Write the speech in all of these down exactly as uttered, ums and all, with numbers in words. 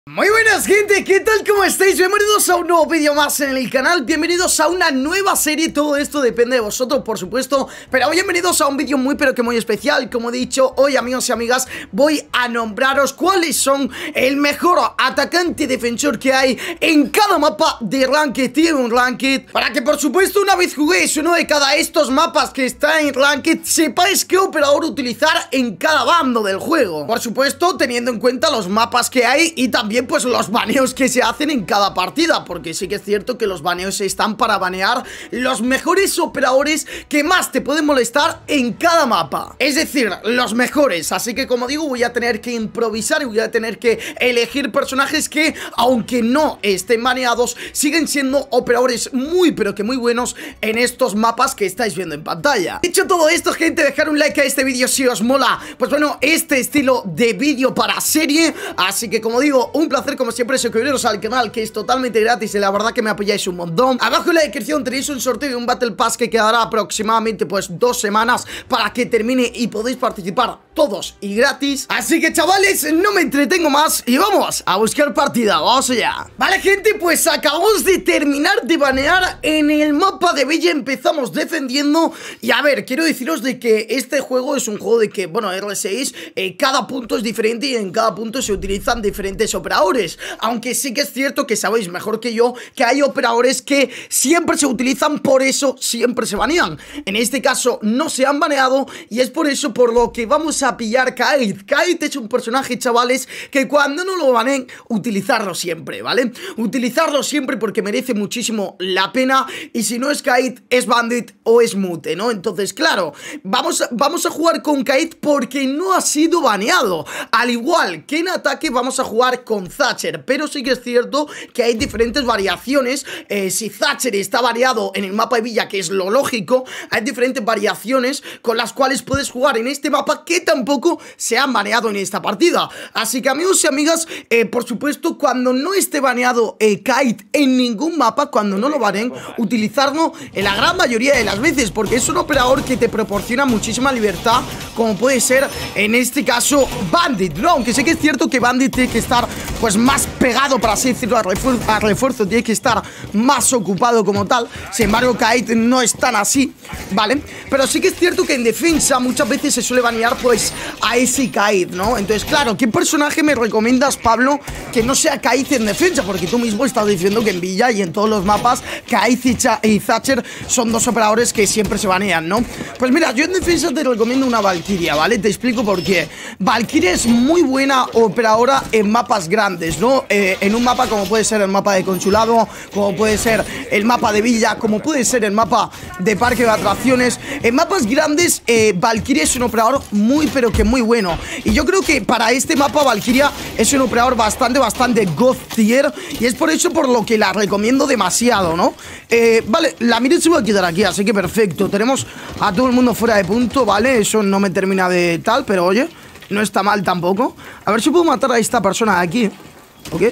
Muy buenas gente, ¿qué tal? ¿Cómo estáis? Bienvenidos a un nuevo vídeo más en el canal. Bienvenidos a una nueva serie. Todo esto depende de vosotros, por supuesto. Pero bienvenidos a un vídeo muy pero que muy especial. Como he dicho, hoy amigos y amigas voy a nombraros cuáles son el mejor atacante defensor que hay en cada mapa de Ranked. Tiene un Ranked, para que por supuesto una vez juguéis uno de cada estos mapas que está en Ranked, sepáis qué operador utilizar en cada bando del juego. Por supuesto teniendo en cuenta los mapas que hay y también pues los baneos que se hacen en cada partida, porque sí que es cierto que los baneos están para banear los mejores operadores que más te pueden molestar en cada mapa, es decir, los mejores. Así que como digo, voy a tener que improvisar y voy a tener que elegir personajes que, aunque no estén baneados, siguen siendo operadores muy pero que muy buenos en estos mapas que estáis viendo en pantalla. Dicho todo esto, gente, dejar un like a este vídeo si os mola, pues bueno, este estilo de vídeo para serie. Así que como digo, un placer como siempre suscribiros al canal, que es totalmente gratis y la verdad que me apoyáis un montón. Abajo en la descripción tenéis un sorteo de un Battle Pass que quedará aproximadamente pues dos semanas para que termine y podéis participar todos y gratis. Así que chavales, no me entretengo más y vamos a buscar partida, vamos allá. Vale gente, pues acabamos de terminar de banear en el mapa de Bella. Empezamos defendiendo y a ver, quiero deciros de que este juego es un juego de que, bueno, R seis, eh, cada punto es diferente y en cada punto se utilizan diferentes operadores. Aunque sí que es cierto que sabéis mejor que yo que hay operadores que siempre se utilizan, por eso siempre se banean. En este caso no se han baneado y es por eso por lo que vamos a pillar Kaid. Kaid es un personaje, chavales, que cuando no lo baneen, utilizarlo siempre, ¿vale? Utilizarlo siempre porque merece muchísimo la pena. Y si no es Kaid, es Bandit o es Mute, ¿no? Entonces, claro, vamos, vamos a jugar con Kaid porque no ha sido baneado. Al igual que en ataque vamos a jugar con Thatcher, pero sí que es cierto que hay diferentes variaciones. eh, Si Thatcher está variado en el mapa de Villa, que es lo lógico, hay diferentes variaciones con las cuales puedes jugar en este mapa que tampoco se han baneado en esta partida. Así que amigos y amigas, eh, por supuesto, cuando no esté baneado eh, Kaid en ningún mapa, cuando no lo baneen, utilizarlo en la gran mayoría de las veces, porque es un operador que te proporciona muchísima libertad, como puede ser en este caso Bandit, ¿no? Aunque sé que es cierto que Bandit tiene que estar pues más pegado, para así decirlo, al refuerzo, al refuerzo, tiene que estar más ocupado como tal. Sin embargo, Kaid no es tan así, ¿vale? Pero sí que es cierto que en defensa muchas veces se suele banear pues a ese Kaid, ¿no? Entonces, claro, ¿qué personaje me recomiendas, Pablo, que no sea Kaid en defensa? Porque tú mismo estás diciendo que en Villa y en todos los mapas Kaid y Thatcher son dos operadores que siempre se banean, ¿no? Pues mira, yo en defensa te recomiendo una Valkyria, ¿vale? Te explico por qué. Valkyria es muy buena operadora en mapas grandes, ¿no? Eh, en un mapa como puede ser el mapa de Consulado, como puede ser el mapa de Villa, como puede ser el mapa de Parque de Atracciones. En mapas grandes, eh, Valkyria es un operador muy pero que muy bueno. Y yo creo que para este mapa Valkyria es un operador bastante, bastante god tier. Y es por eso por lo que la recomiendo demasiado, ¿no? Eh, vale, la mira se va a quedar aquí, así que perfecto. Tenemos a todo el mundo fuera de punto, ¿vale? Eso no me termina de tal, pero oye, no está mal tampoco. A ver si puedo matar a esta persona de aquí. Ok.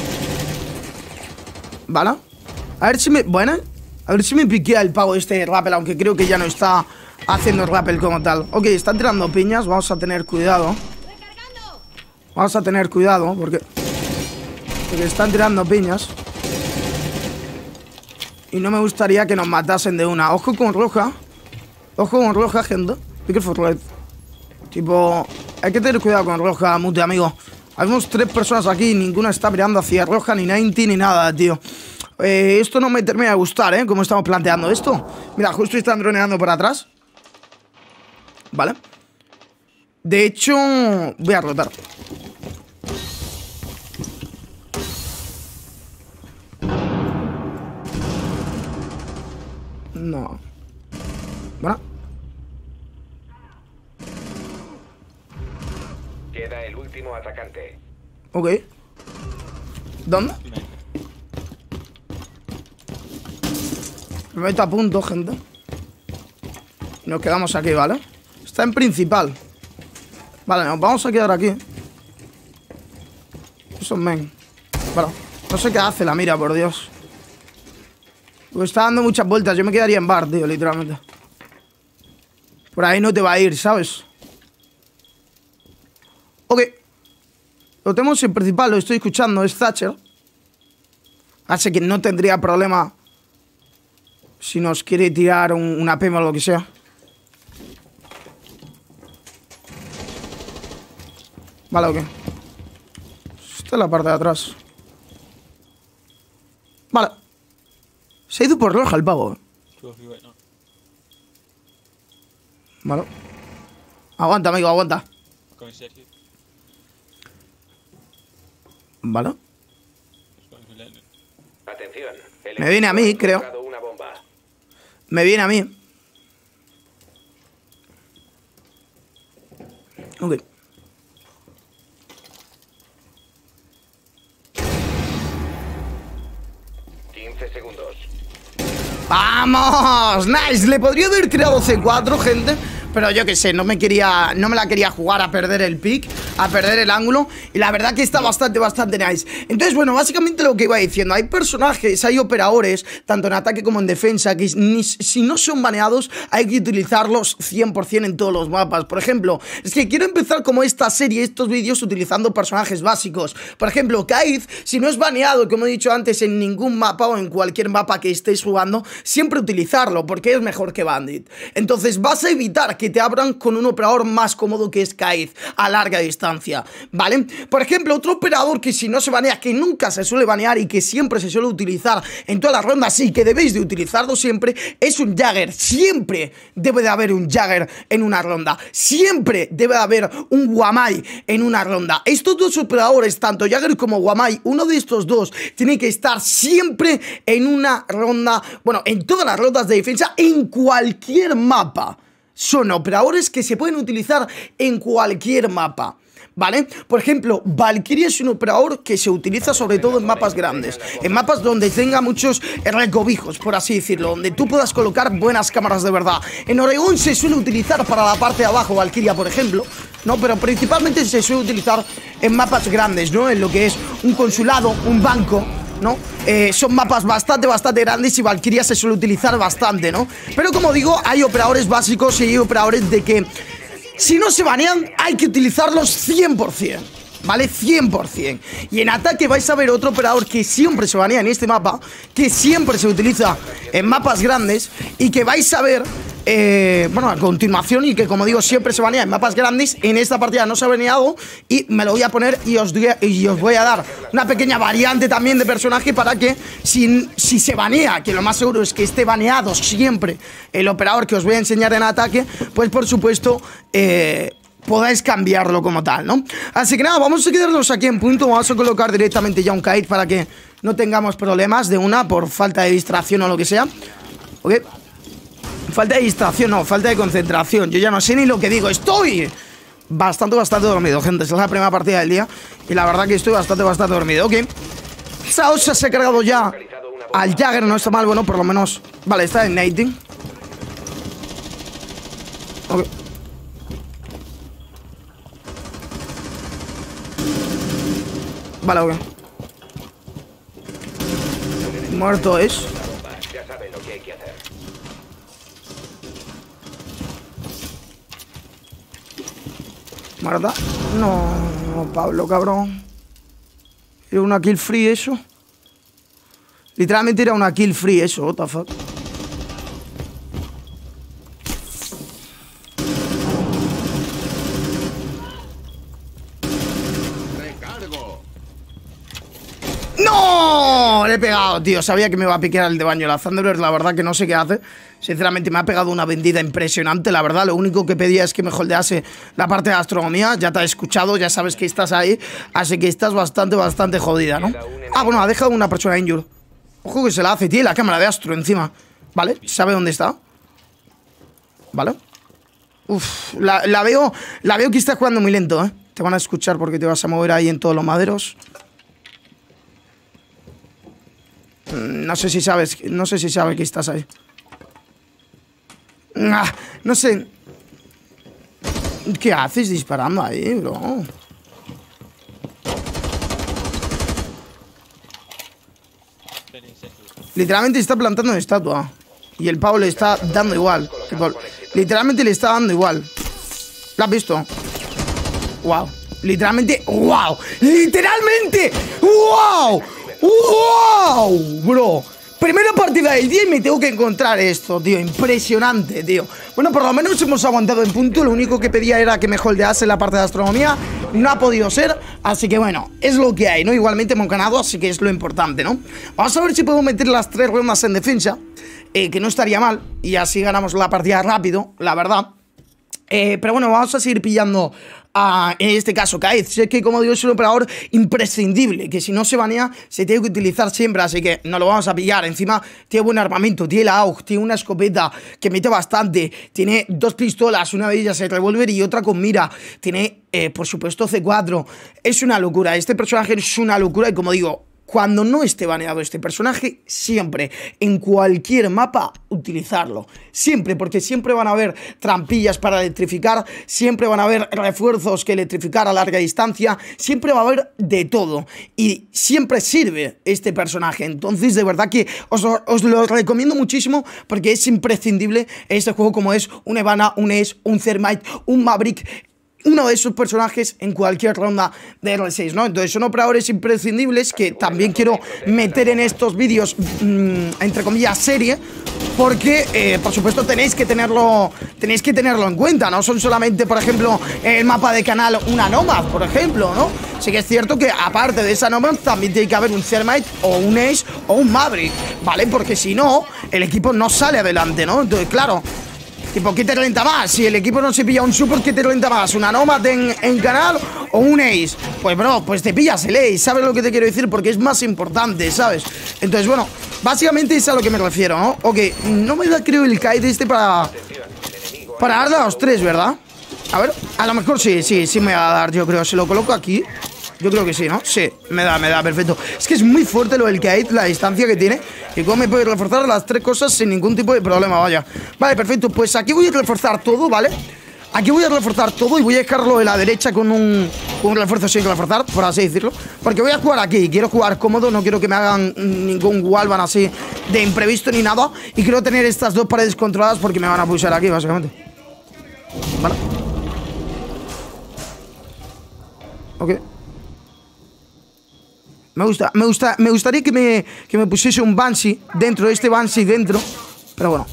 Vale. A ver si me... Bueno. A ver si me piquea el pavo este rappel, aunque creo que ya no está haciendo rappel como tal. Ok, están tirando piñas. Vamos a tener cuidado. Vamos a tener cuidado porque... Porque están tirando piñas. Y no me gustaría que nos matasen de una. Ojo con roja. Ojo con roja, gente. Be careful, red. Tipo... Hay que tener cuidado con roja, Mute, amigo. Habemos tres personas aquí y ninguna está mirando hacia roja, ni noventa, ni nada, tío. Eh, esto no me termina de gustar, ¿eh? Cómo estamos planteando esto. Mira, justo están droneando por atrás. Vale. De hecho, voy a rotar. No. Bueno. Queda el último atacante. Ok. ¿Dónde? Me meto a punto, gente. Nos quedamos aquí, ¿vale? Está en principal. Vale, nos vamos a quedar aquí. Eso es men. Vale. No sé qué hace la mira, por Dios. Porque está dando muchas vueltas. Yo me quedaría en bar, tío, literalmente. Por ahí no te va a ir, ¿sabes? Ok. Lo tenemos en principal, lo estoy escuchando, es Thatcher. Así que no tendría problema si nos quiere tirar un, una P M o lo que sea. Vale, ok. Esta es la parte de atrás. Vale. Se ha ido por roja el pavo. Vale. Aguanta, amigo, aguanta. Vale. Atención. Me viene a mí, creo. Una bomba. Me viene a mí. Ok. quince segundos. ¡Vamos! ¡Nice! Le podría haber tirado C cuatro, gente, pero yo qué sé, no me quería, no me la quería jugar a perder el pick, a perder el ángulo. Y la verdad que está bastante, bastante nice. Entonces, bueno, básicamente lo que iba diciendo, hay personajes, hay operadores, tanto en ataque como en defensa, que ni, si no son baneados, hay que utilizarlos cien por cien en todos los mapas. Por ejemplo, es que quiero empezar como esta serie, estos vídeos, utilizando personajes básicos. Por ejemplo, Kaid, si no es baneado, como he dicho antes, en ningún mapa o en cualquier mapa que estéis jugando, siempre utilizarlo, porque es mejor que Bandit. Entonces vas a evitar que te abran con un operador más cómodo, que es Kaid, a larga distancia, ¿vale? Por ejemplo, otro operador que si no se banea, que nunca se suele banear y que siempre se suele utilizar en todas las rondas y que debéis de utilizarlo siempre, es un Jagger. Siempre debe de haber un Jagger en una ronda. Siempre debe de haber un Wamai en una ronda. Estos dos operadores, tanto Jagger como Wamai, uno de estos dos tiene que estar siempre en una ronda, bueno, en todas las rondas de defensa, en cualquier mapa. Son operadores que se pueden utilizar en cualquier mapa, ¿vale? Por ejemplo, Valkyrie es un operador que se utiliza sobre todo en mapas grandes, en mapas donde tenga muchos recovijos, por así decirlo, donde tú puedas colocar buenas cámaras de verdad. En Oregón se suele utilizar para la parte de abajo, Valkyria, por ejemplo, ¿no? Pero principalmente se suele utilizar en mapas grandes, ¿no? En lo que es un consulado, un banco, ¿no? Eh, son mapas bastante, bastante grandes y Valkyria se suele utilizar bastante, ¿no? Pero como digo, hay operadores básicos y hay operadores de que si no se banean hay que utilizarlos cien por cien, ¿vale? cien por cien. Y en ataque vais a ver otro operador que siempre se banea en este mapa, que siempre se utiliza en mapas grandes y que vais a ver, eh, bueno, a continuación, y que como digo siempre se banea en mapas grandes. En esta partida no se ha baneado y me lo voy a poner y os, y os voy a dar una pequeña variante también de personaje para que si, si se banea, que lo más seguro es que esté baneado siempre el operador que os voy a enseñar en ataque, pues por supuesto eh, podáis cambiarlo como tal, ¿no? Así que nada, vamos a quedarnos aquí en punto. Vamos a colocar directamente ya un Kaid para que no tengamos problemas de una por falta de distracción o lo que sea. Ok. Falta de distracción, no, falta de concentración. Yo ya no sé ni lo que digo. Estoy bastante, bastante dormido, gente. Es la primera partida del día y la verdad que estoy bastante, bastante dormido. Ok. Esa osa se ha cargado ya al Jagger, no está mal, bueno, por lo menos. Vale, está en nading. Ok. Vale, ok. Muerto es. Ya saben lo que hay que hacer. ¿Verdad? No, no, Pablo, cabrón. Era una kill free eso. Literalmente era una kill free eso, what the fuck. ¡No! Le he pegado, tío. Sabía que me iba a piquear el de baño. La Thunderbird, la verdad que no sé qué hace. Sinceramente me ha pegado una vendida impresionante. La verdad, lo único que pedía es que me holdease la parte de astronomía. Ya te he escuchado, ya sabes que estás ahí. Así que estás bastante, bastante jodida, ¿no? Ah, bueno, ha dejado una persona injured. Ojo que se la hace, tío, la cámara de astro encima. ¿Vale? ¿Sabe dónde está? ¿Vale? Uf, la, la veo La veo que está jugando muy lento, ¿eh? Te van a escuchar porque te vas a mover ahí en todos los maderos. No sé si sabes, no sé si sabe que estás ahí. Ah, no sé. ¿Qué haces disparando ahí, bro? Literalmente está plantando una estatua. Y el pavo le está dando igual. Tipo, literalmente le está dando igual. ¿Lo has visto? Wow. Literalmente, wow. Literalmente, wow. Wow, bro. Primera partida del día y me tengo que encontrar esto, tío. Impresionante, tío. Bueno, por lo menos hemos aguantado en punto. Lo único que pedía era que me holdease en la parte de astronomía. No ha podido ser, así que bueno, es lo que hay, ¿no? Igualmente hemos ganado, así que es lo importante, ¿no? Vamos a ver si puedo meter las tres rondas en defensa, eh, que no estaría mal. Y así ganamos la partida rápido, la verdad. Eh, pero bueno, vamos a seguir pillando a, en este caso, Kaid. Sé que, como digo, es un operador imprescindible, que si no se banea, se tiene que utilizar siempre, así que no lo vamos a pillar. Encima, tiene buen armamento, tiene la A U G, tiene una escopeta que mete bastante, tiene dos pistolas, una de ellas el revólver y otra con mira, tiene, eh, por supuesto, C cuatro. Es una locura, este personaje es una locura y, como digo, cuando no esté baneado este personaje, siempre, en cualquier mapa, utilizarlo. Siempre, porque siempre van a haber trampillas para electrificar, siempre van a haber refuerzos que electrificar a larga distancia, siempre va a haber de todo. Y siempre sirve este personaje. Entonces, de verdad que os, os lo recomiendo muchísimo porque es imprescindible este juego, como es un Evana, un Ace, un Thermite, un Maverick, uno de esos personajes en cualquier ronda de R seis, ¿no? Entonces son operadores imprescindibles que también quiero meter en estos vídeos, mmm, entre comillas, serie, porque, eh, por supuesto, tenéis que tenerlo tenéis que tenerlo en cuenta. No son solamente, por ejemplo, el mapa de canal una Nomad, por ejemplo, ¿no? Sí que es cierto que, aparte de esa Nomad, también tiene que haber un Thermite o un Ace o un Maverick, ¿vale? Porque si no, el equipo no sale adelante, ¿no? Entonces, claro, tipo, ¿qué te renta más? Si el equipo no se pilla un super, ¿qué te renta más? ¿Una Nomad en, en canal o un Ace? Pues, bro, pues te pillas el Ace, ¿sabes lo que te quiero decir? Porque es más importante, ¿sabes? Entonces, bueno, básicamente es a lo que me refiero, ¿no? Ok, no me da, creo, el Kaid este para... Para darle a los tres, ¿verdad? A ver, a lo mejor sí, sí, sí me va a dar, yo creo. Si lo coloco aquí, yo creo que sí, ¿no? Sí, me da, me da, perfecto. Es que es muy fuerte lo del Kaid, la distancia que tiene. Y cómo me puede reforzar las tres cosas sin ningún tipo de problema, vaya. Vale, perfecto, pues aquí voy a reforzar todo, ¿vale? Aquí voy a reforzar todo y voy a dejarlo de la derecha con un, con un refuerzo sin reforzar, por así decirlo. Porque voy a jugar aquí, quiero jugar cómodo, no quiero que me hagan ningún wallbang así de imprevisto ni nada. Y quiero tener estas dos paredes controladas porque me van a pulsar aquí, básicamente. Vale. Ok. Me gusta, me gusta, me gustaría que me, que me pusiese un Banshee dentro de este Banshee dentro. Pero bueno.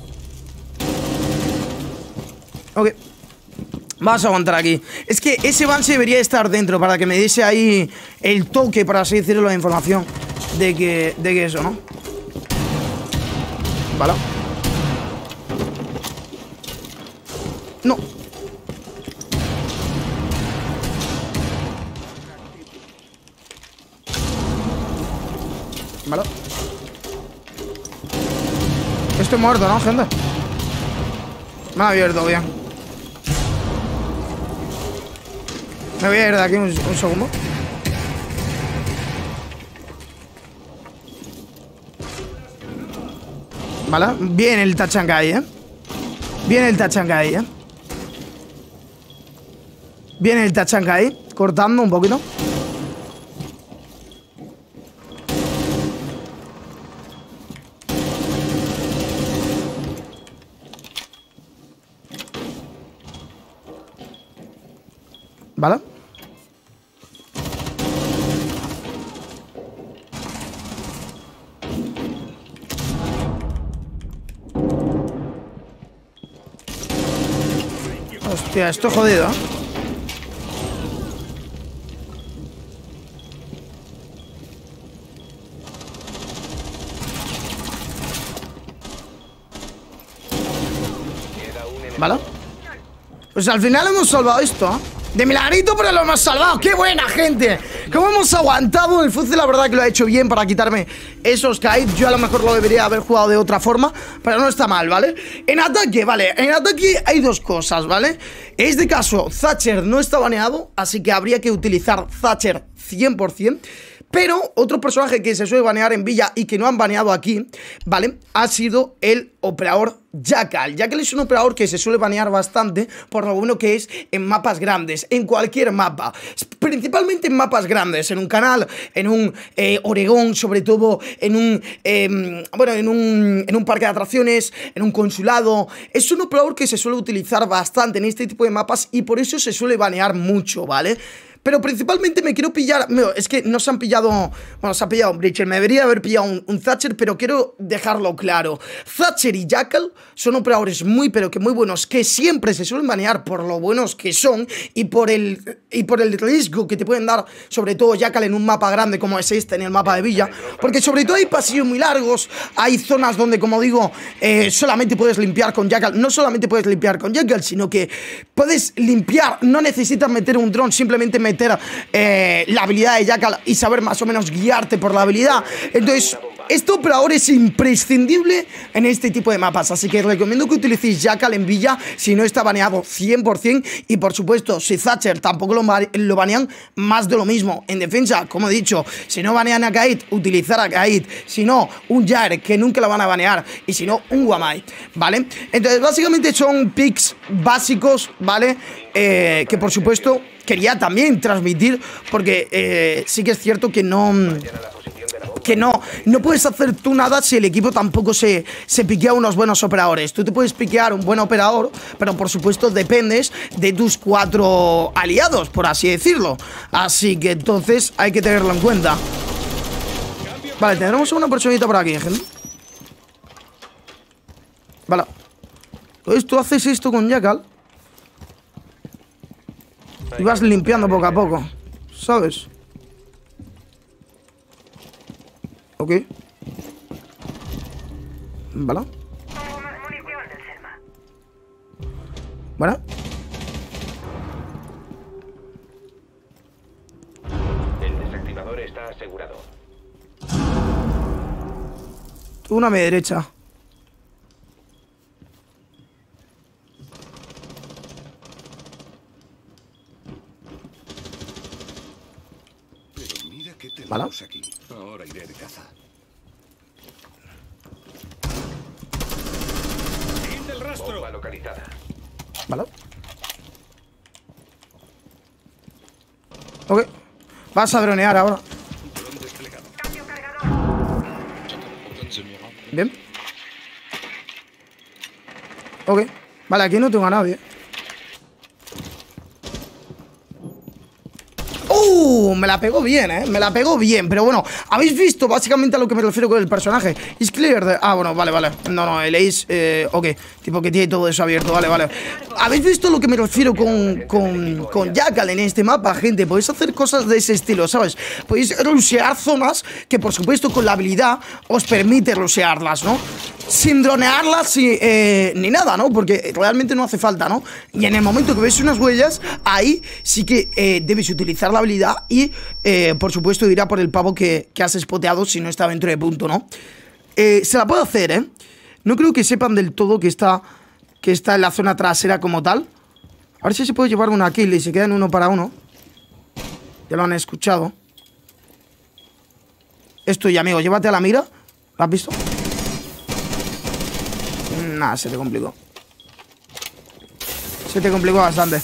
Ok. Vamos a aguantar aquí. Es que ese Banshee debería estar dentro para que me diese ahí el toque, por así decirlo, la información de que, de que eso, ¿no? Vale. No. Vale. Estoy muerto, ¿no, gente? Me ha abierto bien. Me voy a ir de aquí un, un segundo. Vale, bien el Tachankai, ¿eh? Bien el Tachankai, ¿eh? Bien el Tachankai, cortando un poquito. ¿Vale? Hostia, esto es jodido, ¿eh? ¿Vale? Pues al final hemos salvado esto, ¿eh? De milagrito, pero lo hemos salvado. ¡Qué buena, gente! ¿Cómo hemos aguantado? El Fuzzy la verdad que lo ha hecho bien para quitarme esos Kaid. Yo a lo mejor lo debería haber jugado de otra forma, pero no está mal, ¿vale? En ataque, vale, en ataque hay dos cosas, ¿vale? En este caso, Thatcher no está baneado, así que habría que utilizar Thatcher cien por cien. Pero otro personaje que se suele banear en Villa y que no han baneado aquí, ¿vale? Ha sido el operador Jackal. Jackal es un operador que se suele banear bastante por lo bueno que es en mapas grandes, en cualquier mapa, principalmente en mapas grandes, en un canal, en un eh, Oregón, sobre todo en un, eh, bueno, en un, en un parque de atracciones, en un consulado. Es un operador que se suele utilizar bastante en este tipo de mapas y por eso se suele banear mucho, ¿vale? Pero principalmente me quiero pillar... No, es que no se han pillado... Bueno, se ha pillado un Breacher. Me debería haber pillado un, un Thatcher, pero quiero dejarlo claro. Thatcher y Jackal son operadores muy, pero que muy buenos, que siempre se suelen banear por lo buenos que son y por el, y por el riesgo que te pueden dar, sobre todo Jackal en un mapa grande como es este, en el mapa de Villa. Porque sobre todo hay pasillos muy largos, hay zonas donde, como digo, eh, solamente puedes limpiar con Jackal. No solamente puedes limpiar con Jackal, sino que puedes limpiar, no necesitas meter un dron, simplemente meter eh, la habilidad de Jackal y saber más o menos guiarte por la habilidad. Entonces, este operador es imprescindible en este tipo de mapas, así que recomiendo que utilicéis Jackal en Villa si no está baneado cien por cien. Y por supuesto, si Thatcher tampoco lo, lo banean, más de lo mismo. En defensa, como he dicho, si no banean a Kaid, utilizar a Kaid. Si no, un Jair, que nunca lo van a banear. Y si no, un Wamai, ¿vale? Entonces, básicamente son picks básicos, ¿vale? Eh, que por supuesto quería también transmitir, porque eh, sí que es cierto que no... Que no, no puedes hacer tú nada si el equipo tampoco se, se piquea unos buenos operadores. Tú te puedes piquear un buen operador, pero por supuesto dependes de tus cuatro aliados, por así decirlo. Así que entonces hay que tenerlo en cuenta. Vale, tendremos una personita por aquí, gente. Vale. Entonces tú haces esto con Jackal y vas limpiando poco a poco, ¿sabes? Ok. Vale. Bueno. El desactivador está asegurado. Una a mi derecha. Pero mira qué tenemos ¿Vale? aquí. Ahora iré de caza. Fin del rastro. Bomba localizada. Vale. Ok. Vas a dronear ahora. Bien. Ok. Vale, aquí no tengo a nadie. ¡Uh! Me la pegó bien, ¿eh? Me la pegó bien. Pero bueno, ¿habéis visto básicamente a lo que me refiero con el personaje? Is clear de... Ah, bueno, vale, vale. No, no, el Ace... Eh, ok. Tipo que tiene todo eso abierto. Vale, vale. ¿Habéis visto lo que me refiero con, con, con Jackal en este mapa, gente? Podéis hacer cosas de ese estilo, ¿sabes? Podéis rushear zonas que, por supuesto, con la habilidad os permite rushearlas, ¿no? Sin dronearlas y, eh, ni nada, ¿no? Porque realmente no hace falta, ¿no? Y en el momento que ves unas huellas, ahí sí que eh, debes utilizar la habilidad y, eh, por supuesto, irá por el pavo que, que has spoteado si no está dentro de punto, ¿no? Eh, se la puedo hacer, ¿eh? No creo que sepan del todo que está, que está en la zona trasera como tal. A ver si se puede llevar una kill y se quedan uno para uno. Ya lo han escuchado. Esto ya, amigo, llévate a la mira. ¿Lo has visto? Nah, se te complicó. Se te complicó bastante.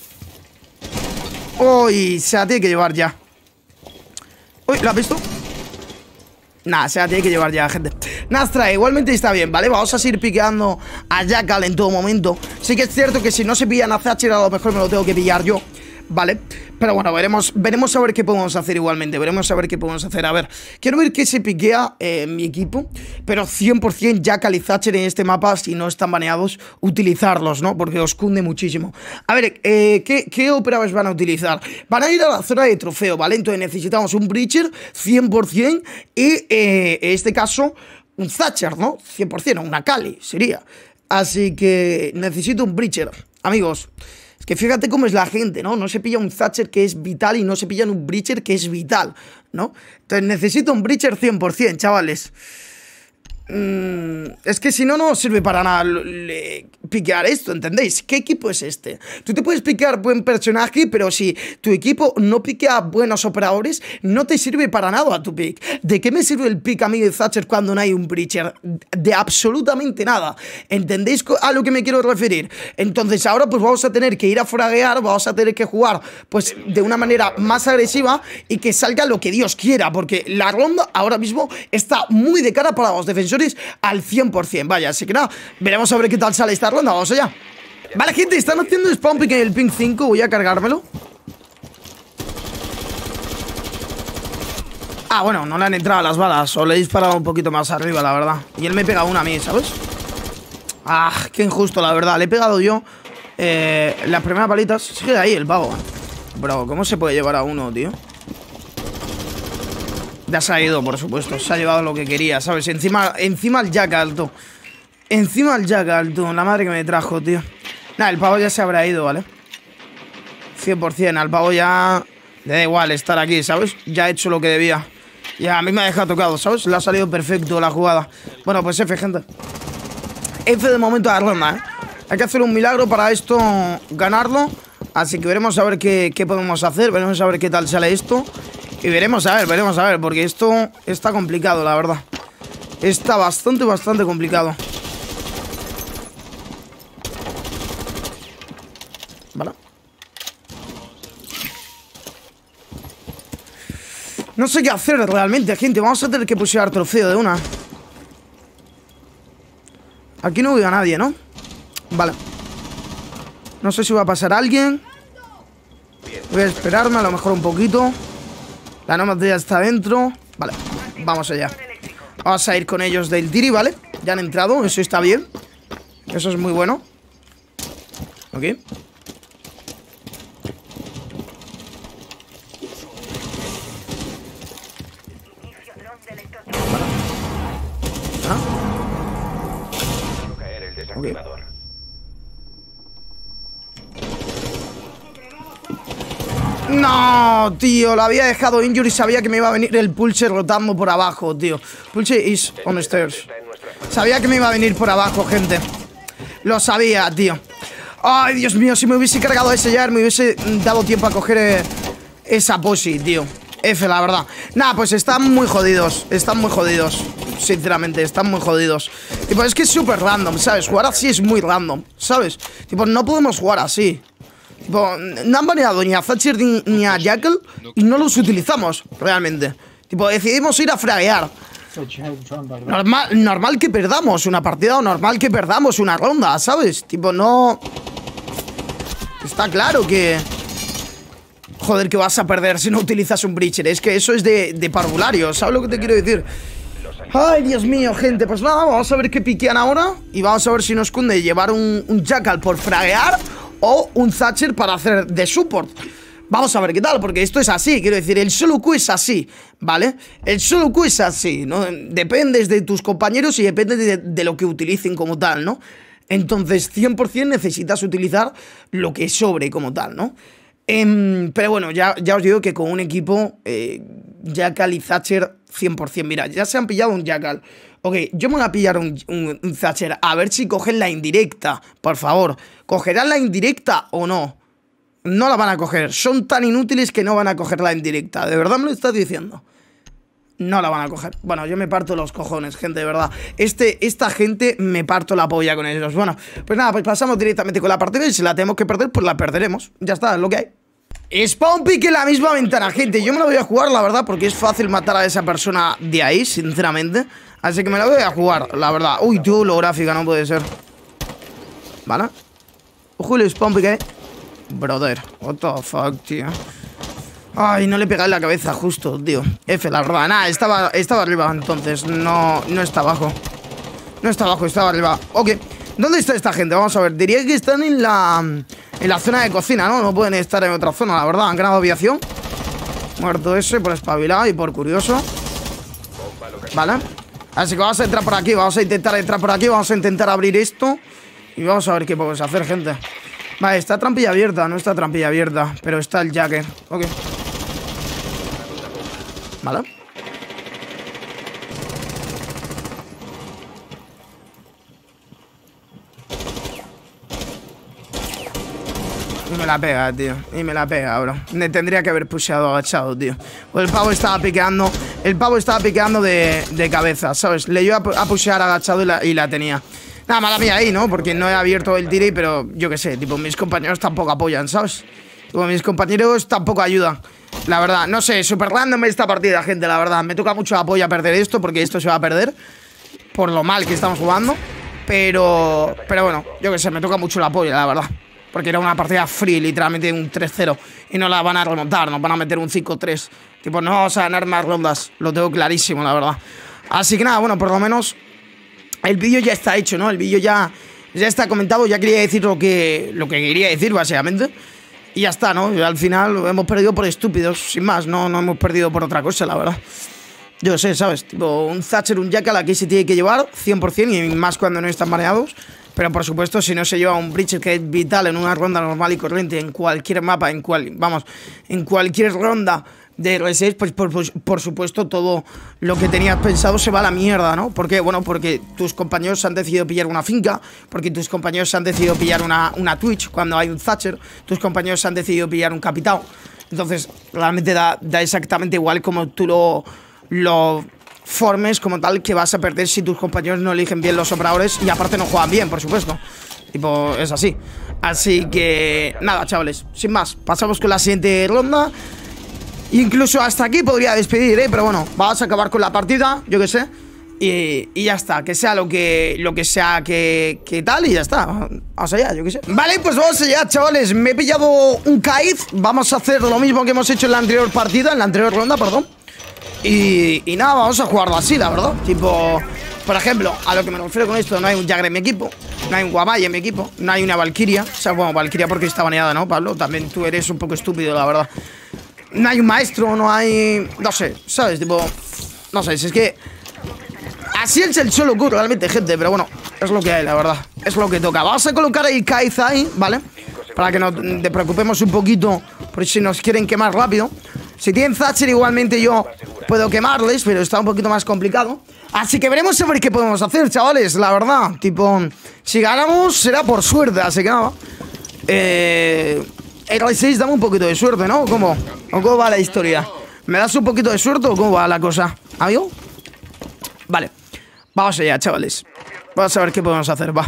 Uy, se la tiene que llevar ya. Uy, ¿lo has visto? Nah, se la tiene que llevar ya, gente. Nastra, igualmente está bien, ¿vale? Vamos a seguir piqueando a Jackal en todo momento. Sí que es cierto que si no se pillan a Thatcher, a lo mejor me lo tengo que pillar yo, ¿vale? Pero bueno, veremos, veremos a ver qué podemos hacer igualmente. Veremos a ver qué podemos hacer. A ver, quiero ver qué se piquea eh, en mi equipo. Pero cien por cien Jackal y Thatcher en este mapa, si no están baneados, utilizarlos, ¿no? Porque os cunde muchísimo. A ver, eh, ¿qué, ¿qué operadores van a utilizar? Van a ir a la zona de trofeo, ¿vale? Entonces necesitamos un Breacher cien por cien y eh, en este caso un Thatcher, ¿no? cien por cien, o una Kali sería. Así que necesito un Breacher, amigos. Es que fíjate cómo es la gente, ¿no? No se pilla un Thatcher que es vital y no se pillan un Breacher que es vital, ¿no? Entonces necesito un Breacher cien por cien, chavales. Mm, es que si no, no sirve para nada le, piquear esto, ¿entendéis? ¿Qué equipo es este? Tú te puedes piquear buen personaje, pero si tu equipo no piquea buenos operadores, no te sirve para nada a tu pick. ¿De qué me sirve el pick a mí de Thatcher cuando no hay un Breacher? De absolutamente nada. ¿Entendéis a lo que me quiero referir? Entonces ahora pues vamos a tener que ir a foraguear, vamos a tener que jugar pues de una manera más agresiva y que salga lo que Dios quiera, porque la ronda ahora mismo está muy de cara para los defensores al cien por cien, vaya, así que nada, veremos a ver qué tal sale esta ronda, vamos allá. Vale, gente, están haciendo spawn pick en el ping cinco, voy a cargármelo. Ah, bueno, no le han entrado las balas. O le he disparado un poquito más arriba, la verdad. Y él me pega una a mí, ¿sabes? Ah, qué injusto, la verdad. Le he pegado yo eh, las primeras palitas. Sigue ahí el pavo. Bro, ¿cómo se puede llevar a uno, tío? Ya se ha ido, por supuesto. Se ha llevado lo que quería, ¿sabes? Encima, encima el jackal, tú. Encima el jackal, tú. La madre que me trajo, tío. Nada, el pavo ya se habrá ido, ¿vale? cien por cien. Al pavo ya le da igual estar aquí, ¿sabes? Ya ha hecho lo que debía. Ya a mí me ha dejado tocado, ¿sabes? Le ha salido perfecto la jugada. Bueno, pues F, gente. F de momento a la ronda, ¿eh? Hay que hacer un milagro para esto ganarlo. Así que veremos a ver qué, qué podemos hacer. Veremos a ver qué tal sale esto. Y veremos a ver, veremos a ver. Porque esto está complicado, la verdad. Está bastante, bastante complicado. Vale. No sé qué hacer realmente, gente. Vamos a tener que pushear trofeo de una. Aquí no veo a nadie, ¿no? Vale. No sé si va a pasar alguien. Voy a esperarme a lo mejor un poquito. La nómada ya está dentro. Vale, vamos allá. Vamos a ir con ellos del tiri, ¿vale? Ya han entrado, eso está bien. Eso es muy bueno. Ok. Caer el desactivador. No, tío, lo había dejado injury. Sabía que me iba a venir el pulse rotando por abajo, tío. Pulse is on stairs. Sabía que me iba a venir por abajo, gente. Lo sabía, tío. Ay, Dios mío, si me hubiese cargado ese Jar, me hubiese dado tiempo a coger eh, esa posi, tío. F, la verdad. Nada, pues están muy jodidos. Están muy jodidos. Sinceramente, están muy jodidos. Tipo, es que es súper random, ¿sabes? Jugar así es muy random, ¿sabes? Tipo, no podemos jugar así. Tipo, no han baneado ni a Thatcher ni, ni a Jackal y no los utilizamos, realmente. Tipo, decidimos ir a fraguear. Normal, normal que perdamos una partida o normal que perdamos una ronda, ¿sabes? Tipo, no... Está claro que... Joder, que vas a perder si no utilizas un Breacher. Es que eso es de, de parvulario, ¿sabes lo que te quiero decir? Ay, Dios mío, gente. Pues nada, vamos a ver qué piquean ahora. Y vamos a ver si nos cunde llevar un, un Jackal por fraguear o un Thatcher para hacer de support. Vamos a ver qué tal, porque esto es así. Quiero decir, el solo Q es así, ¿vale? El solo Q es así, ¿no? Dependes de tus compañeros y depende de, de lo que utilicen como tal, ¿no? Entonces, cien por cien necesitas utilizar lo que sobre como tal, ¿no? Eh, pero bueno, ya, ya os digo que con un equipo eh, Jackal y Thatcher cien por cien. Mira, ya se han pillado un Jackal. Ok, yo me voy a pillar un, un, un Thatcher. A ver si cogen la indirecta, por favor. ¿Cogerán la indirecta o no? No la van a coger. Son tan inútiles que no van a coger la indirecta. ¿De verdad me lo estás diciendo? No la van a coger. Bueno, yo me parto los cojones, gente, de verdad. Este, esta gente me parto la polla con ellos. Bueno, pues nada, pues pasamos directamente con la partida. Y si la tenemos que perder, pues la perderemos. Ya está, es lo que hay. Spawn pick en la misma ventana, gente. Yo me la voy a jugar, la verdad, porque es fácil matar a esa persona de ahí, sinceramente. Así que me la voy a jugar, la verdad. Uy, tío, holográfica, no puede ser. Vale. Ojo el spawn pick, eh. Brother, what the fuck, tío. Ay, no le pegué en la cabeza justo, tío. F, la verdad. Nada, estaba, estaba arriba, entonces. No, no está abajo. No está abajo, estaba arriba. Ok. ¿Dónde está esta gente? Vamos a ver. Diría que están en la... En la zona de cocina, ¿no? No pueden estar en otra zona, la verdad. Han ganado aviación. Muerto ese por espabilado y por curioso. Vale. Así que vamos a entrar por aquí. Vamos a intentar entrar por aquí. Vamos a intentar abrir esto. Y vamos a ver qué podemos hacer, gente. Vale, está trampilla abierta. No está trampilla abierta. Pero está el Jacker. Ok. Vale. Y me la pega, tío. Y me la pega, bro. Me tendría que haber pusheado agachado, tío. Pues el pavo estaba piqueando. El pavo estaba piqueando de, de cabeza, ¿sabes? Le iba a pushear agachado y la, y la tenía. Nada, mala mía ahí, ¿no? Porque no he abierto el tiri, pero yo qué sé, tipo, mis compañeros tampoco apoyan, ¿sabes? Tipo, mis compañeros tampoco ayudan. La verdad, no sé, súper random esta partida, gente, la verdad. Me toca mucho la polla perder esto, porque esto se va a perder por lo mal que estamos jugando. Pero, pero bueno, yo qué sé, me toca mucho la polla, la verdad. porque era una partida free, literalmente un tres cero, y no la van a remontar, nos van a meter un cinco tres. Tipo, no vamos a ganar más rondas, lo tengo clarísimo, la verdad. Así que nada, bueno, por lo menos el vídeo ya está hecho, ¿no? El vídeo ya, ya está comentado, ya quería decir lo que, lo que quería decir, básicamente. Y ya está, ¿no? Y al final hemos perdido por estúpidos, sin más, no, no hemos perdido por otra cosa, la verdad. Yo sé, ¿sabes? Tipo, un Thatcher, un Jackal aquí se tiene que llevar cien por cien, y más cuando no están mareados. Pero por supuesto, si no se lleva un Breacher, que es vital en una ronda normal y corriente, en cualquier mapa, en cual, vamos, en cualquier ronda de R seis, pues por, por, por supuesto todo lo que tenías pensado se va a la mierda, ¿no? ¿Por qué? Bueno, porque tus compañeros han decidido pillar una finca, porque tus compañeros han decidido pillar una, una Twitch cuando hay un Thatcher, tus compañeros han decidido pillar un Capitao. Entonces, realmente da, da exactamente igual como tú lo, lo formes como tal, que vas a perder si tus compañeros no eligen bien los operadores y aparte no juegan bien, por supuesto. Tipo, es así. Así que, nada, chavales, sin más, pasamos con la siguiente ronda. Incluso hasta aquí podría despedir, ¿eh? Pero bueno, vamos a acabar con la partida, yo qué sé. Y, y ya está, que sea lo que, lo que sea que, que tal, y ya está. Vamos allá, yo qué sé. Vale, pues vamos allá, chavales. Me he pillado un Kaiz. Vamos a hacer lo mismo que hemos hecho en la anterior partida, en la anterior ronda, perdón. Y, y nada, vamos a jugarlo así, la verdad. Tipo, por ejemplo, a lo que me refiero con esto, no hay un Jagger en mi equipo, no hay un Guamay en mi equipo, no hay una Valkyria. O sea, bueno, Valkyria porque está baneada, ¿no, Pablo? También tú eres un poco estúpido, la verdad. No hay un maestro, no hay... No sé, ¿sabes? Tipo... No sé, si es que... Así es el solo Q realmente, gente. Pero bueno, es lo que hay, la verdad. Es lo que toca. Vamos a colocar el Kaiz ahí, ¿vale? Para que nos te preocupemos un poquito, por si nos quieren quemar rápido. Si tienen Thatcher, igualmente yo puedo quemarles, pero está un poquito más complicado. Así que veremos a ver qué podemos hacer, chavales, la verdad. Tipo, si ganamos será por suerte, así que nada. Eh... R seis, dame un poquito de suerte, ¿no? ¿Cómo? ¿O cómo va la historia? ¿Me das un poquito de suerte o cómo va la cosa? ¿Amigo? Vale. Vamos allá, chavales. Vamos a ver qué podemos hacer, va.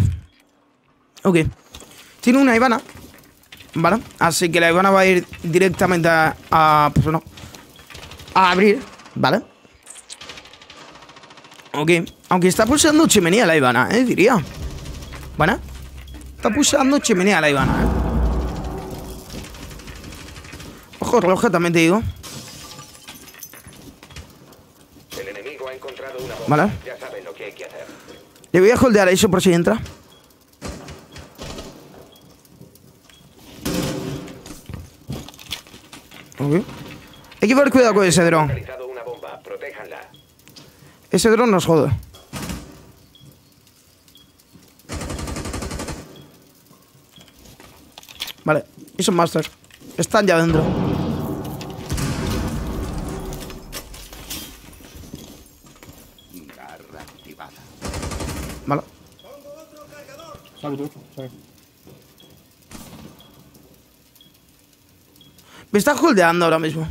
Ok. Tiene una Ivana, ¿vale? Así que la Ivana va a ir directamente a... a pues no. A abrir, ¿vale? Ok. Aunque está pulsando chimenea la Ivana, ¿eh? Diría. ¿Vale? Está pulsando chimenea la Ivana, ¿eh? Ojo roja, también te digo. El enemigo ha encontrado una bomba. Vale. Ya saben lo que hay que hacer. Le voy a holdear a eso por si entra. Ok. Hay que tener cuidado con ese dron. Localizado una bomba. Protéjanla. Ese dron nos jode. Vale, y son masters. Están ya dentro. Garra activada. Vale. Me está holdeando ahora mismo.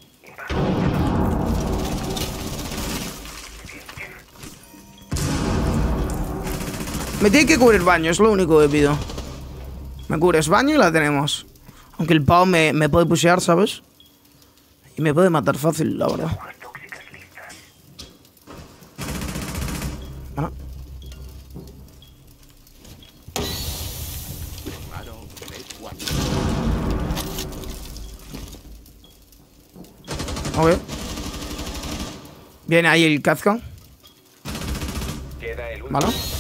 Me tiene que cubrir baño, es lo único que pido. Me cubres baño y la tenemos. Aunque el pavo me, me puede pushear, ¿sabes? Y me puede matar fácil, la verdad. Bueno. Ok. Viene ahí el Kazka. Queda el último Vale. atacante.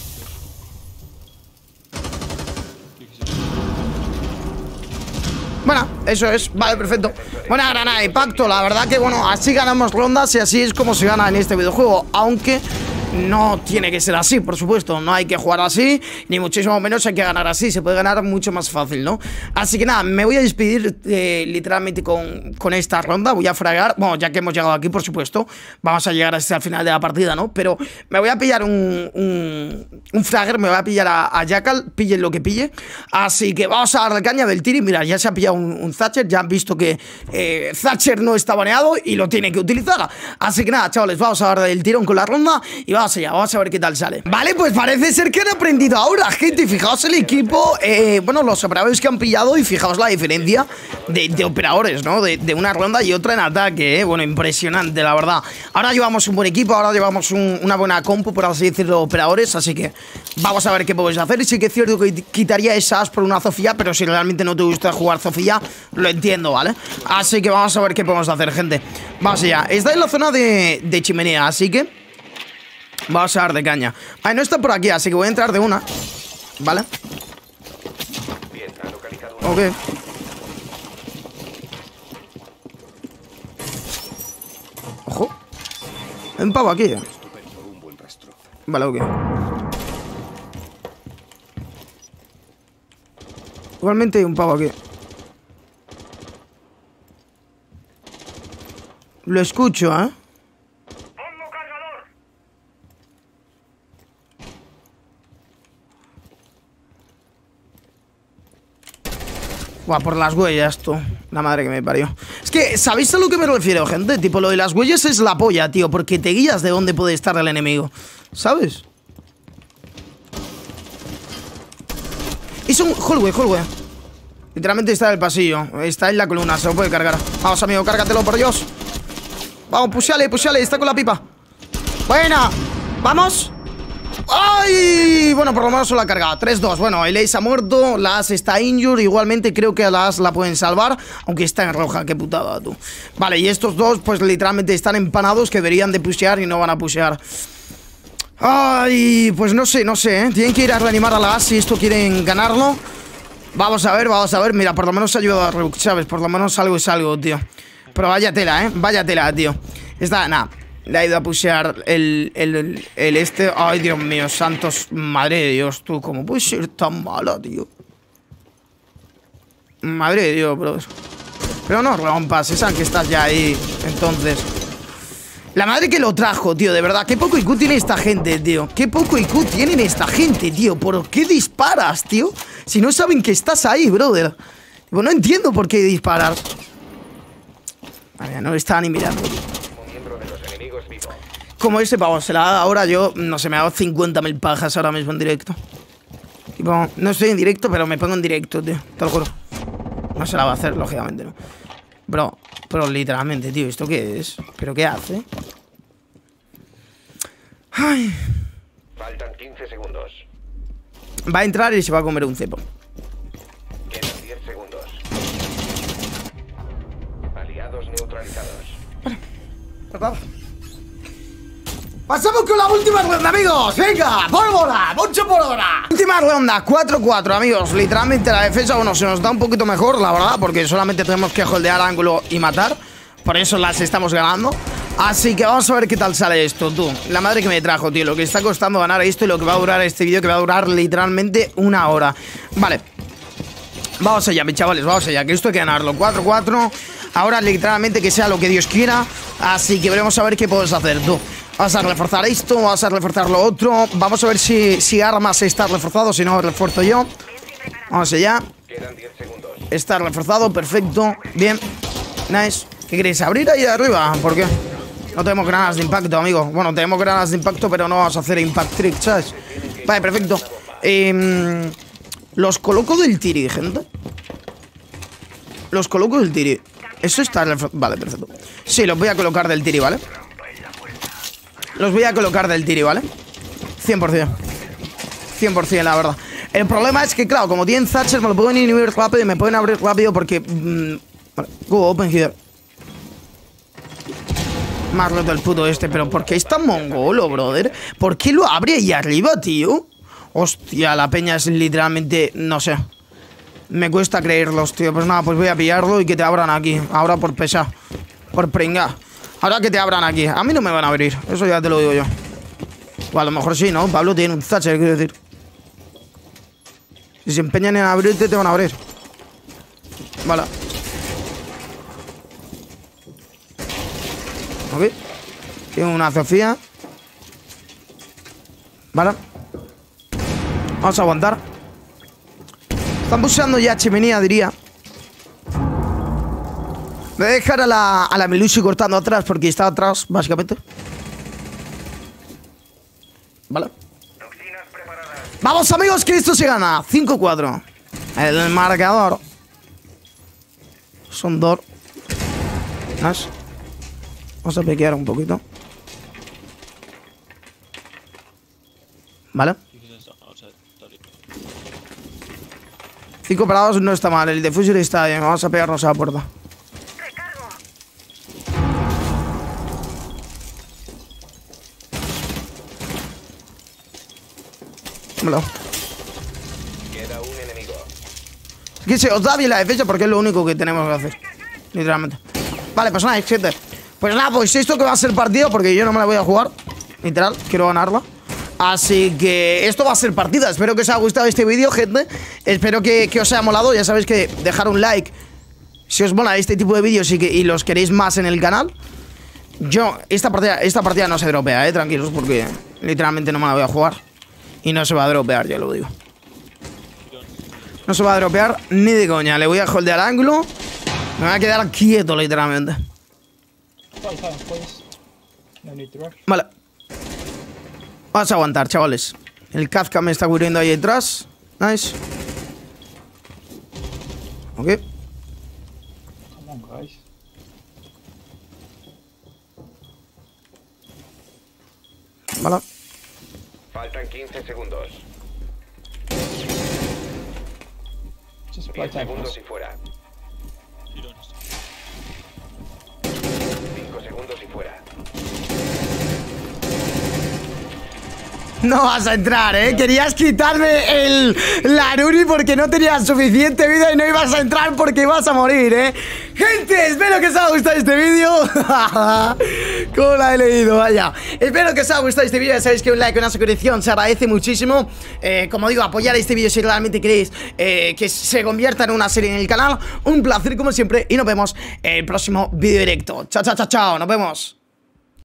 Bueno, eso es, vale, perfecto. Buena granada de impacto, la verdad que bueno, así ganamos rondas y así es como se gana en este videojuego. Aunque no tiene que ser así, por supuesto. No hay que jugar así, ni muchísimo menos hay que ganar así. Se puede ganar mucho más fácil, ¿no? Así que nada, me voy a despedir eh, literalmente con, con esta ronda. Voy a fragar, bueno, ya que hemos llegado aquí, por supuesto. Vamos a llegar hasta el final de la partida, ¿no? Pero me voy a pillar un, un, un fragger, me voy a pillar a, a Jackal, pillen lo que pille. Así que vamos a darle caña del tiro. Y mira, ya se ha pillado un, un Thatcher. Ya han visto que eh, Thatcher no está baneado y lo tiene que utilizar. Así que nada, chavales, vamos a darle el tirón con la ronda y vamos Vamos allá, vamos a ver qué tal sale. Vale, pues parece ser que han aprendido ahora, gente. Fijaos el equipo, eh, bueno, los operadores que han pillado y fijaos la diferencia de, de operadores, ¿no? De, de una ronda y otra en ataque, eh. Bueno, impresionante, la verdad. Ahora llevamos un buen equipo, ahora llevamos un, una buena compu, por así decirlo, operadores. Así que vamos a ver qué podéis hacer. Y sí que es cierto que quitaría esas por una Zofía, pero si realmente no te gusta jugar Zofía, lo entiendo, ¿vale? Así que vamos a ver qué podemos hacer, gente. Vamos allá. Está en la zona de, de chimenea, así que vamos a dar de caña. Vale, no está por aquí, así que voy a entrar de una. Vale. Bien, ha localizado una. Ok. Ojo. Hay un pavo aquí. Estupendo, un buen rastro. Vale, ok. Igualmente hay un pavo aquí. Lo escucho, ¿eh? Buah, por las huellas, tú. La madre que me parió. Es que, ¿sabéis a lo que me refiero, gente? Tipo, lo de las huellas es la polla, tío. Porque te guías de dónde puede estar el enemigo. ¿Sabes? Es un hallway, hallway. Literalmente está en el pasillo. Está en la columna, se lo puede cargar. Vamos, amigo, cárgatelo, por Dios. Vamos, pushale, pushale, está con la pipa. Buena. Vamos. ¡Ay! Bueno, por lo menos se lo ha cargado. tres dos. Bueno, el Ace ha muerto. La As está injured. Igualmente creo que a la As la pueden salvar. Aunque está en roja. Qué putada, tú. Vale, y estos dos, pues literalmente están empanados. Que deberían de pushear y no van a pushear. Ay, pues no sé, no sé, ¿eh? Tienen que ir a reanimar a la As si esto quieren ganarlo. Vamos a ver, vamos a ver. Mira, por lo menos se ha ayudado a Rook, ¿sabes? Por lo menos algo es algo, tío. Pero vaya tela, ¿eh? Vaya tela, tío. Está, nada. Le ha ido a pushear el, el, el, el este. Ay, Dios mío, santos. Madre de Dios, tú. ¿Cómo puedes ser tan mala, tío? Madre de Dios, bro. Pero no rompas, es que estás ya ahí. Entonces. La madre que lo trajo, tío, de verdad. Qué poco I Q tiene esta gente, tío. Qué poco I Q tienen esta gente, tío. ¿Por qué disparas, tío? Si no saben que estás ahí, brother. Tipo, no entiendo por qué disparar. Vale, no estaba ni mirando, tío. Como ese pavo, se la ha dado ahora yo, no sé, me ha dado cincuenta mil pajas ahora mismo en directo. Tipo, no estoy en directo, pero me pongo en directo, tío, te lo juro. No se la va a hacer, lógicamente, ¿no? Bro, pero literalmente, tío, ¿esto qué es? ¿Pero qué hace? Ay. Faltan quince segundos. Va a entrar y se va a comer un cepo. Quedan diez segundos. Aliados neutralizados. Vale. Pasamos con la última ronda, amigos. Venga, pólvora, mucho por hora. Última ronda, cuatro cuatro, amigos. Literalmente la defensa, bueno, se nos da un poquito mejor, la verdad, porque solamente tenemos que holdear ángulo y matar. Por eso las estamos ganando. Así que vamos a ver qué tal sale esto, tú. La madre que me trajo, tío. Lo que está costando ganar esto y lo que va a durar este vídeo, que va a durar literalmente una hora. Vale. Vamos allá, mis chavales, vamos allá, que esto hay que ganarlo. cuatro cuatro. Ahora literalmente que sea lo que Dios quiera. Así que veremos a ver qué puedes hacer, tú. Vamos a reforzar esto, vamos a reforzar lo otro. Vamos a ver si, si armas está reforzado. Si no, refuerzo yo. Vamos allá. Está reforzado, perfecto. Bien, nice. ¿Qué queréis? ¿Abrir ahí arriba? ¿Por qué? No tenemos granadas de impacto, amigo. Bueno, tenemos granadas de impacto, pero no vamos a hacer impact trick, ¿sabes? Vale, perfecto. eh, Los coloco del tiri, gente. Los coloco del tiri. Eso está reforzado. Vale, perfecto. Sí, los voy a colocar del tiri, ¿vale? Los voy a colocar del tiri, ¿vale? cien por cien. cien por cien, la verdad. El problema es que, claro, como tienen Thatcher, me lo pueden inhibir rápido y me pueden abrir rápido porque... Mmm, vale, go open here. Más roto el puto este, pero ¿por qué es tan mongolo, brother? ¿Por qué lo abre ahí arriba, tío? Hostia, la peña es literalmente... No sé. Me cuesta creerlos, tío. Pues nada, pues voy a pillarlo y que te abran aquí. Ahora por pesar. Por pringar. Ahora que te abran aquí. A mí no me van a abrir. Eso ya te lo digo yo. O a lo mejor sí, ¿no? Pablo tiene un Thatcher, quiero decir. Si se empeñan en abrirte, te van a abrir. Vale. Ok. Tengo una Zofía. Vale. Vamos a aguantar. Están buscando ya chimenea, diría. Me voy a dejar a la, a la Melusi cortando atrás porque está atrás, básicamente. ¿vale? Vamos, amigos, que esto se gana. cinco cuatro. El marcador. Son dos. Nice. Vamos a pequear un poquito. Vale. cinco parados no está mal. El defuser está bien. Vamos a pegarnos a la puerta. Vámonos. Queda un enemigo. Que se os da bien la defensa porque es lo único que tenemos que hacer. Literalmente. Vale, pues nada, gente. Pues nada, pues esto que va a ser partido, porque yo no me la voy a jugar. Literal, quiero ganarla. Así que esto va a ser partida. Espero que os haya gustado este vídeo, gente. Espero que, que os haya molado. Ya sabéis que dejar un like si os mola este tipo de vídeos y, que, y los queréis más en el canal. Yo, esta partida, esta partida no se dropea, eh, tranquilos, porque literalmente no me la voy a jugar. Y no se va a dropear, ya lo digo. No se va a dropear ni de coña. Le voy a holdear al ángulo. Me voy a quedar quieto, literalmente. Vale. Vamos a aguantar, chavales. El Kafka me está cubriendo ahí detrás. Nice. Ok. Vale. Faltan quince segundos. diez segundos y fuera. cinco segundos y fuera. No vas a entrar, ¿eh? Querías quitarme el Laruri porque no tenías suficiente vida y no ibas a entrar porque ibas a morir, ¿eh? Gente, espero que os haya gustado este vídeo. ¿Cómo la he leído? Vaya. Espero que os haya gustado este vídeo. Ya sabéis que un like, una suscripción se agradece muchísimo. eh, Como digo, apoyar este vídeo si realmente queréis eh, que se convierta en una serie en el canal. Un placer como siempre y nos vemos en el próximo vídeo directo. Chao, chao, chao, chao. Nos vemos.